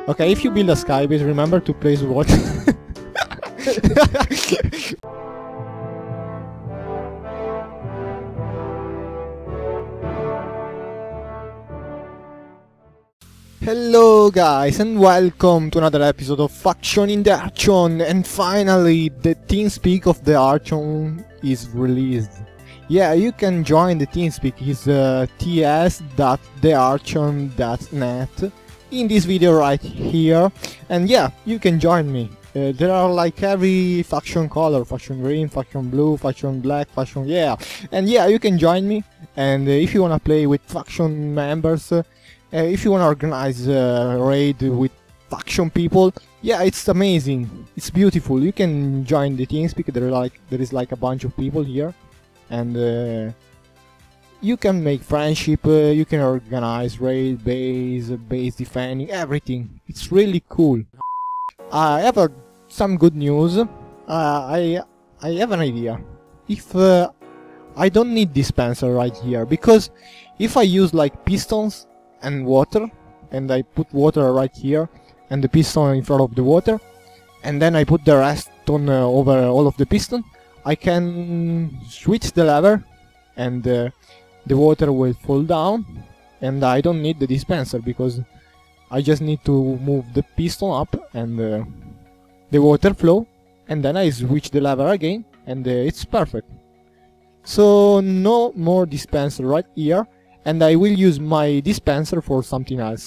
Okay, if you build a skybase, remember to place water. Hello guys and welcome to another episode of Faction in the Archon, and finally the TeamSpeak of the Archon is released. Yeah, you can join the TeamSpeak, it's ts.thearchon.net in this video right here, and yeah, you can join me. There are like every faction color, faction green, faction blue, faction black, faction, yeah, and yeah, you can join me. And if you wanna play with faction members, if you wanna organize a raid with faction people, yeah, it's amazing, it's beautiful. You can join the TeamSpeak. There is like a bunch of people here, and you can make friendship. You can organize raid, base defending, everything. It's really cool. I have some good news. I have an idea. If I don't need dispenser right here, because if I use like pistons and water, and I put water right here and the piston in front of the water, and then I put the rest on over all of the piston, I can switch the lever and the water will fall down, and I don't need the dispenser because I just need to move the piston up and the water flow, and then I switch the lever again and it's perfect. So no more dispenser right here, and I will use my dispenser for something else.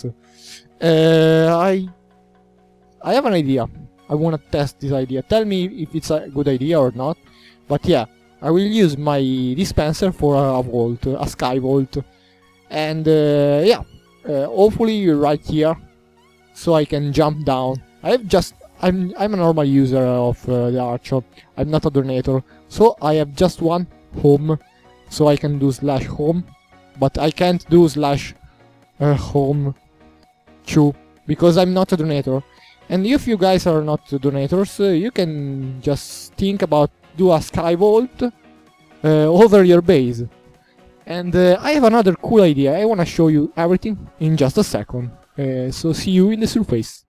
I have an idea. I want to test this idea. Tell me if it's a good idea or not. But yeah, I will use my dispenser for a vault, a sky vault, and yeah, hopefully right here, so I can jump down. I'm a normal user of the Archon. I'm not a donator, so I have just one home, so I can do /home. But I can't do /home 2 because I'm not a donator. And if you guys are not donators, you can just think about do a sky vault over your base. And I have another cool idea. I wanna show you everything in just a second. So see you in the surface.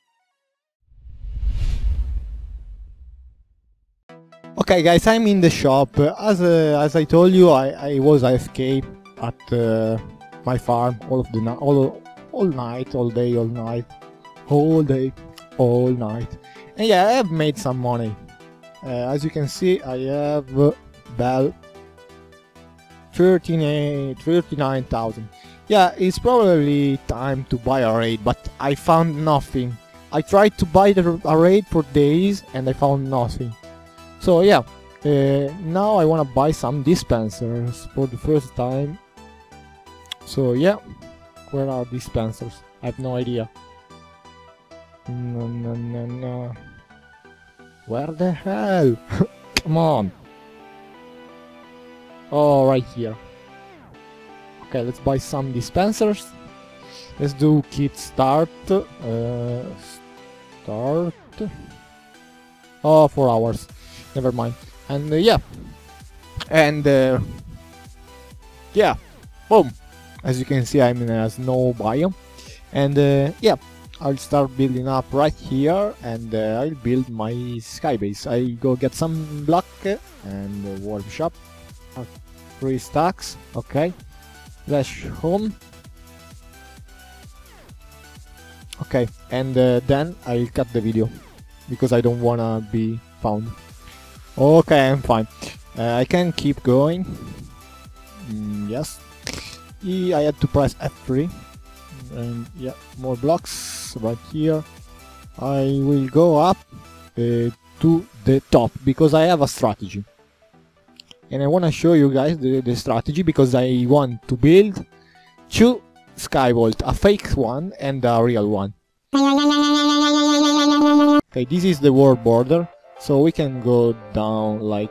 Okay guys, I'm in the shop. As I told you, I was AFK at my farm all night, all day, and yeah, I have made some money. As you can see, I have bell 39,000. Yeah, it's probably time to buy a raid, but I found nothing. I tried to buy a raid for days and I found nothing. So yeah, now I wanna buy some dispensers for the first time. So yeah, where are dispensers? I have no idea. No. Where the hell? Come on. Oh, right here. Okay, let's buy some dispensers. Let's do kit start. Start. Oh, 4 hours. Never mind. And yeah. And yeah. Boom. As you can see, I'm in a snow biome, and yeah, I'll start building up right here, and I'll build my skybase. I go get some block and workshop, 3 stacks. Okay, /home. Okay, and then I'll cut the video because I don't wanna be found. Okay, I'm fine. I can keep going. Yes. I had to press F3, and yeah, more blocks right here. I will go up to the top because I have a strategy, and I want to show you guys the strategy, because I want to build 2 sky vault, a fake one and a real one. Okay, this is the world border, so we can go down like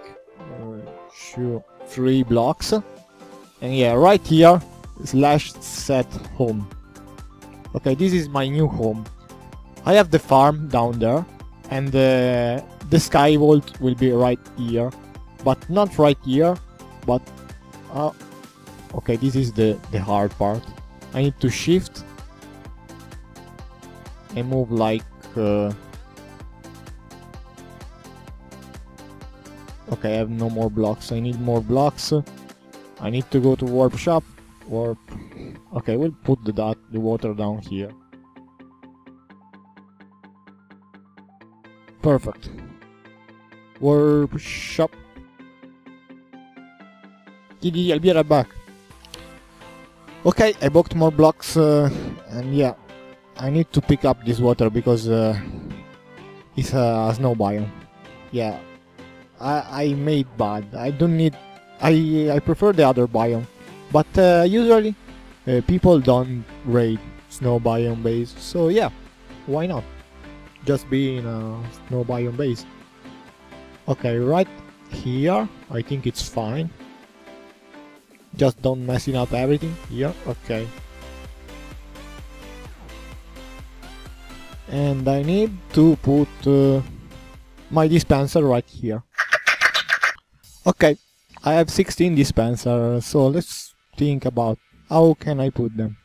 3 blocks, and yeah, right here /set home. Okay, this is my new home. I have the farm down there, and the sky vault will be right here, but not right here, but okay, this is the hard part. I need to shift I move like okay, I have no more blocks. I need more blocks. I need to go to warp shop. Warp. Okay, we'll put the water down here. Perfect. Warp shop. Giddy, I'll be right back. Okay, I bought more blocks, and yeah, I need to pick up this water because it's a snow biome. Yeah, I made bad. I don't need. I prefer the other biome, but usually people don't raid snow biome base. So yeah, why not? Just be in a snow biome base. Okay, right here, I think it's fine. Just don't messing up everything here. Okay. And I need to put my dispenser right here. Okay, I have 16 dispensers, so let's think about how can I put them.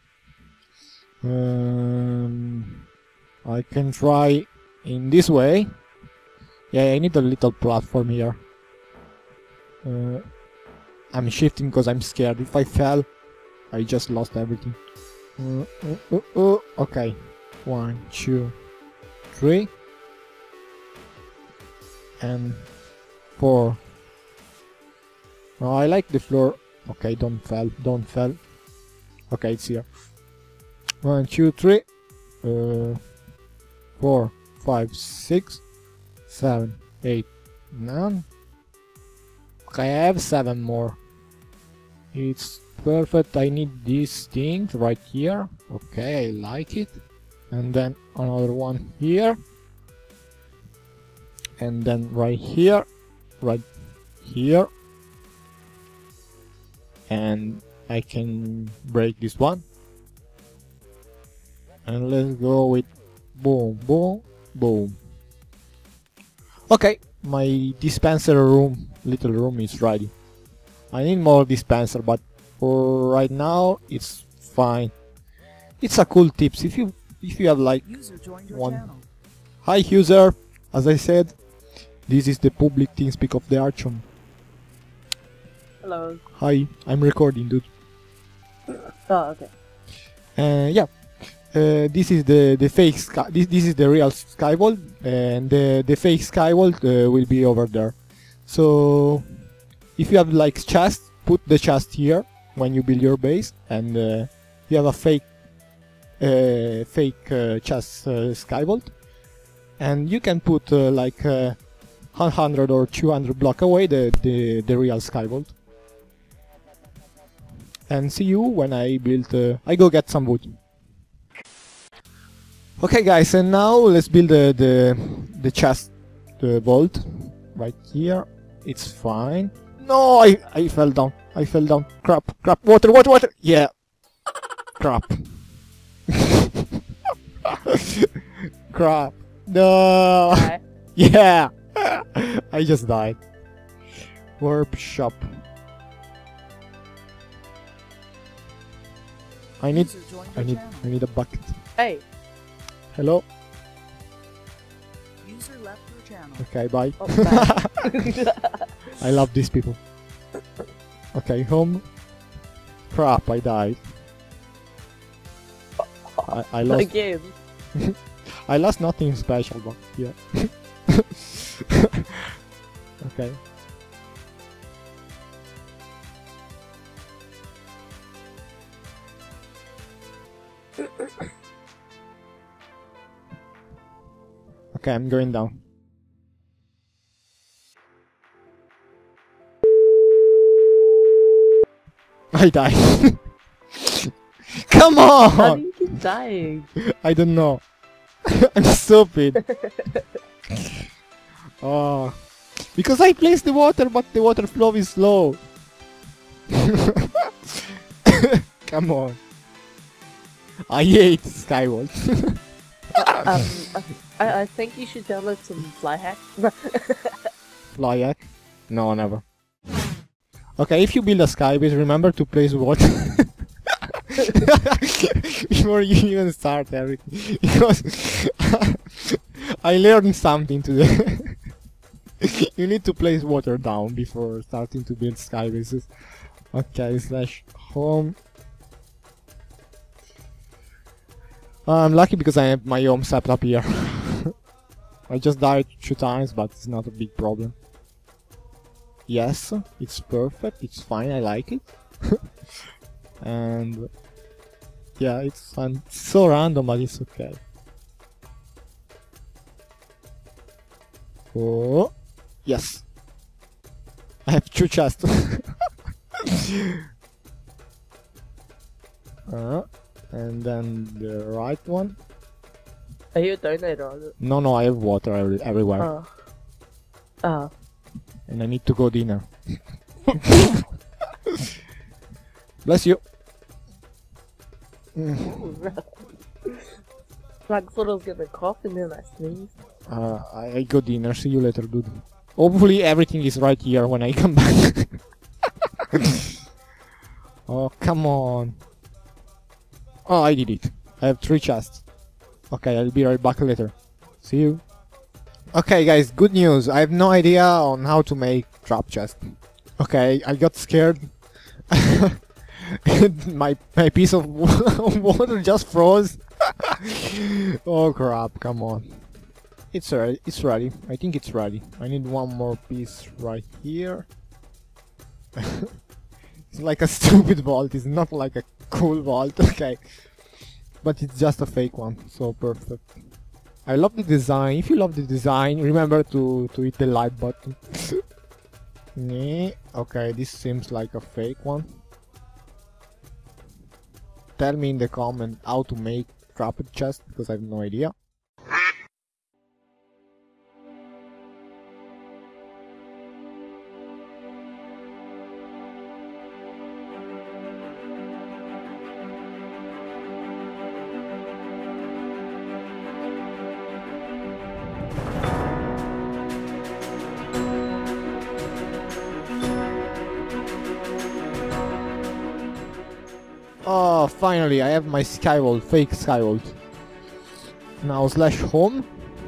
I can try in this way. Yeah, I need a little platform here. I'm shifting because I'm scared. If I fell, I just lost everything. Okay. 1, 2, 3. And 4. Oh, I like the floor. Okay, don't fall. Don't fall. Okay, it's here. 1, 2, 3. 4, 5, 6, 7, 8, 9. Okay, I have 7 more. It's perfect. I need these things right here. Okay, I like it. And then another one here. And then right here. Right here. And I can break this one. And let's go with boom, boom, boom. Okay, my dispenser room, little room is ready. I need more dispenser, but for right now it's fine. It's a cool tips if you have like one. Channel. Hi user, as I said, this is the public TeamSpeak of the Archon. Hello. Hi, I'm recording, dude. Oh, okay. Yeah. This is the fake sky. This is the real Skyvault, and the fake Skyvault will be over there. So if you have like chest, put the chest here when you build your base, and you have a fake chest Skyvault, and you can put like 100 or 200 block away the real Skyvault. And see you when I build. I go get some wood. Okay guys, and now let's build the chest vault right here. It's fine. No, I fell down. I fell down. Crap, crap, water, water, water. Yeah. Crap. Crap. No. Hi. Yeah. I just died. Warp shop. I need a bucket. Hey. Hello. User left your channel. Okay, bye. Oh, I love these people. Okay, home. Crap, I died. I lost. Again. I lost nothing special, but yeah. Okay. Okay, I'm going down. I died. Come on! How do you keep dying? I don't know. I'm stupid. Oh, because I placed the water, but the water flow is slow. Come on. I hate Skyvault. I think you should download some fly hack. Fly hack? No, never. Okay, if you build a skybase, remember to place water. before you even start everything, because I learned something today. You need to place water down before starting to build sky bases. Okay, slash home. I'm lucky because I have my home set up here. I just died 2 times, but it's not a big problem. Yes, it's perfect, it's fine, I like it. And yeah, it's fun. It's so random, but it's okay. Oh, yes. I have 2 chests. And then the right one. Are you a donator? Or is it? No, I have water everywhere. Oh. Oh. And I need to go dinner. Bless you. Like thought I was gonna cough and then I sneezed. I go dinner. See you later, dude. Hopefully everything is right here when I come back. Oh, come on. Oh, I did it. I have 3 chests. Okay, I'll be right back later. See you. Okay, guys, good news. I have no idea on how to make trap chest. Okay, I got scared. my piece of water just froze. Oh crap, come on. It's ready. I think it's ready. I need one more piece right here. It's like a stupid vault. It's not like a cool vault. Okay. But it's just a fake one. So perfect. I love the design. If you love the design, remember to hit the like button. Okay, this seems like a fake one. Tell me in the comment how to make trapped chest, because I have no idea. Oh, finally, I have my Skyvault, fake Skyvault. Now slash home.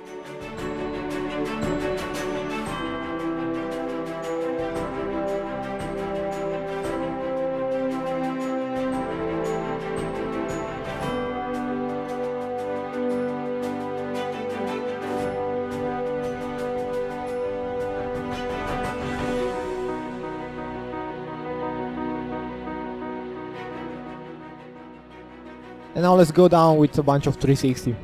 And now let's go down with a bunch of 360.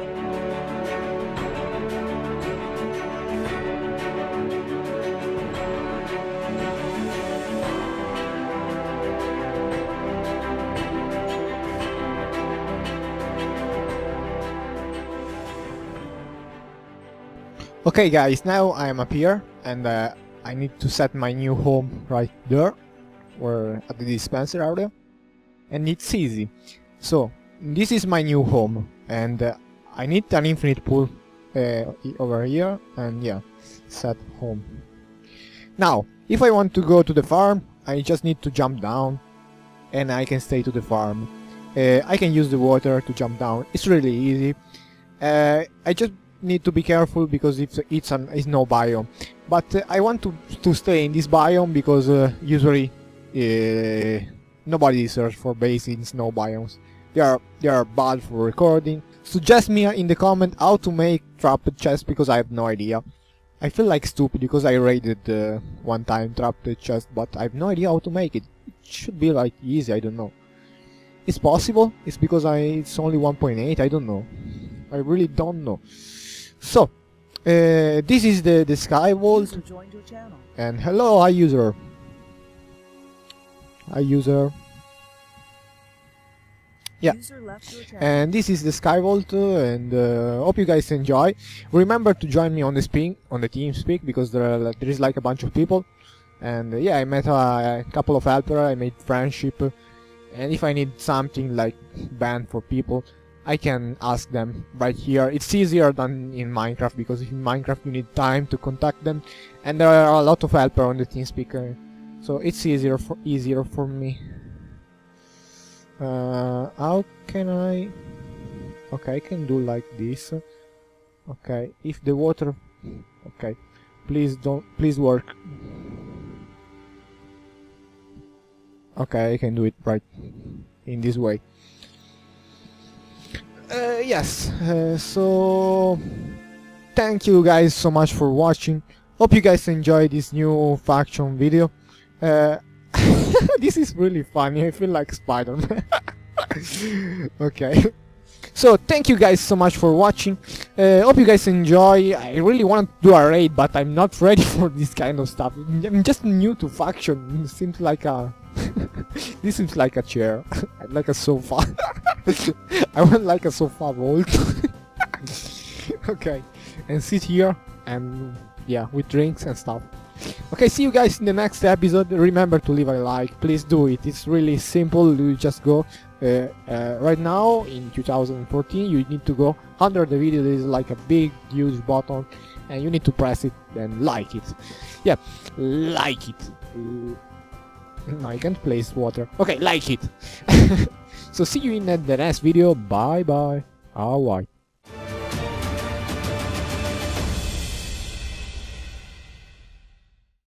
Okay guys, now I am up here and I need to set my new home right there, or at the dispenser area, and it's easy. So this is my new home, and I need an infinite pool over here, and yeah, set home. Now, if I want to go to the farm, I just need to jump down, and I can stay to the farm. I can use the water to jump down. It's really easy. I just need to be careful because it's no biome. But I want to stay in this biome because usually nobody search for base in snow biomes. They are bad for recording. Suggest me in the comment how to make trapped chest, because I have no idea. I feel like stupid because I raided one time trapped chest, but I have no idea how to make it. It should be like easy, I don't know. It's possible. It's because it's only 1.8. I don't know. I really don't know. So this is the Skyvault. And hello, hi user. Hi user. Yeah, and this is the Skyvault, and hope you guys enjoy. Remember to join me on the TeamSpeak, because there is like a bunch of people, and yeah, I met a couple of helpers. I made friendship, and if I need something like band for people, I can ask them right here. It's easier than in Minecraft, because in Minecraft you need time to contact them, and there are a lot of helpers on the TeamSpeak, so it's easier for me. How can I... Okay, I can do like this. Okay, if the water... Okay, please don't... Please work. Okay, I can do it right in this way. Yes, so... Thank you guys so much for watching. Hope you guys enjoyed this new faction video. This is really funny, I feel like Spider-Man. Okay. So thank you guys so much for watching. Hope you guys enjoy. I really want to do a raid, but I'm not ready for this kind of stuff. I'm just new to faction. It seems like a... This seems like a chair. Like a sofa. I want like a sofa vault. Okay. And sit here and yeah, with drinks and stuff. Okay, see you guys in the next episode. Remember to leave a like, please do it. It's really simple. You just go right now in 2014. You need to go under the video. There is like a big huge button, and you need to press it and like it. Yeah, like it. No, I can't place water. Okay, like it. So see you in the next video. Bye bye. Alright.